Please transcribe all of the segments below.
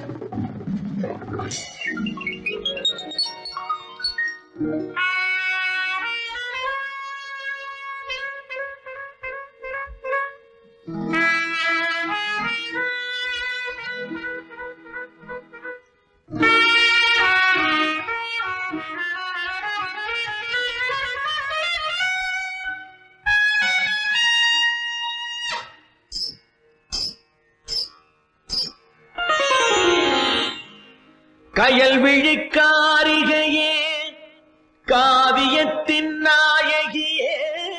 கயல் விழிக்காரிகையே காவியத்தின் நாயகியே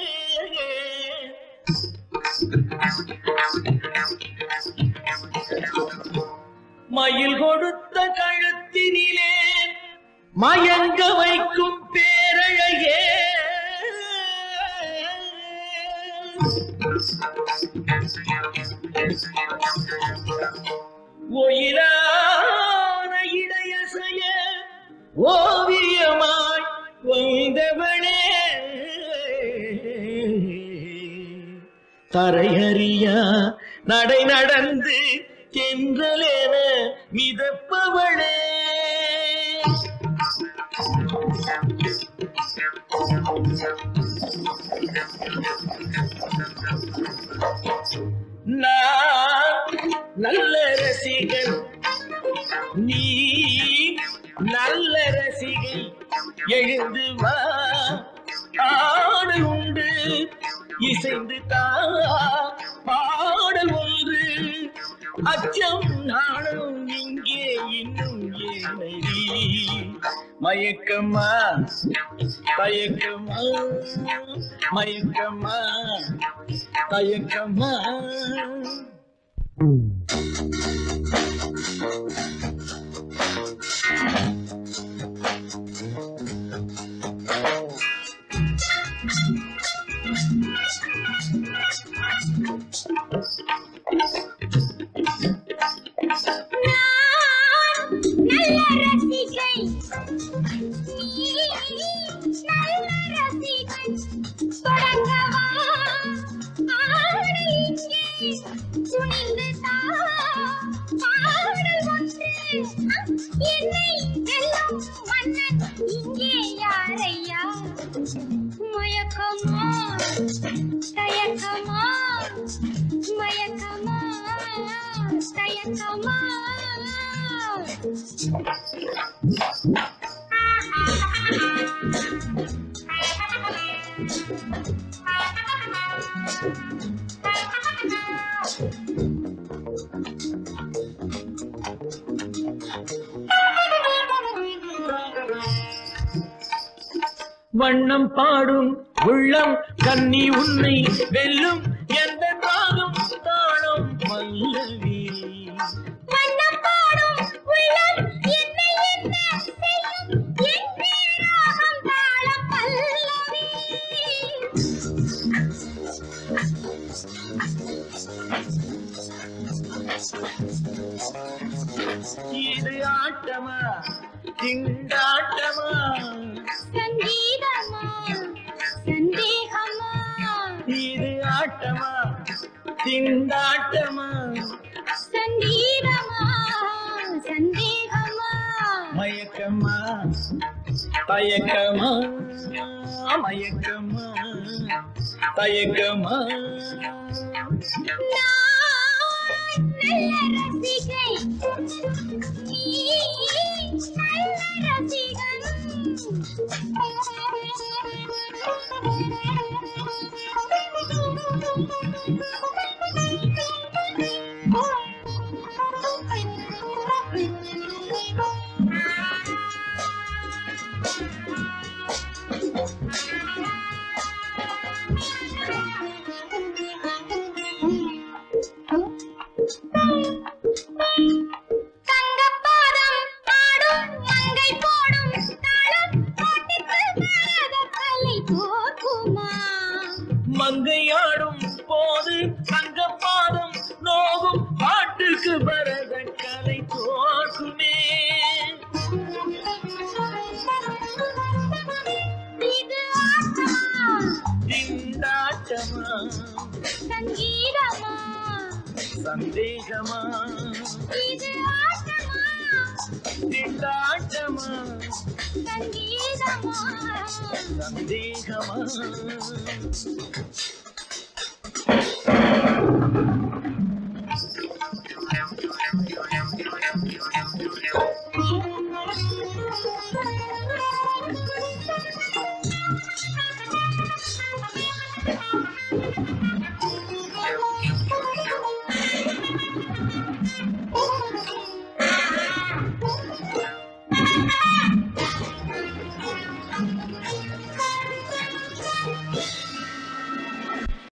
மயில் கொடுத்த கழுத்தினிலே மயங்க வைக்கும் பேரழகே ஒயிலான இடையசைய ஓவியமாய் வந்தவளே தரையறியா நடை நடந்து தென்றலென மிதப்பவளே நான் நல்ல ரசிகன் நீ நல்ல ரசிகை எழுந்து வா ஆடல் உண்டு இசைந்து பாடல் ஒன்று அச்சம் நானும் இங்கே இன்னும் ஏனடி மயக்கமா தயக்கமா மயக்கமா தயக்கமா வண்ணம் பாடும் உள்ளம் கன்னி உன்னை வெல்லும் எந்த தாகம் தாளம் பல்லவி வண்ணம் பாடும் உள்ளம் என்னை என்ன வெல்லும் எந்த தாகம் தாளம் பல்லவி இது ஆட்டமா திண்டாட்டமா சங்கீதமா சந்தேகமா இது ஆட்டமா திண்டாட்டமா சங்கீதமா சந்தேகமா மயக்கமா தயக்கமா மயக்கமா தயக்கமா நல்ல ரசிகை நல்ல ரசிகன் சந்தேகமா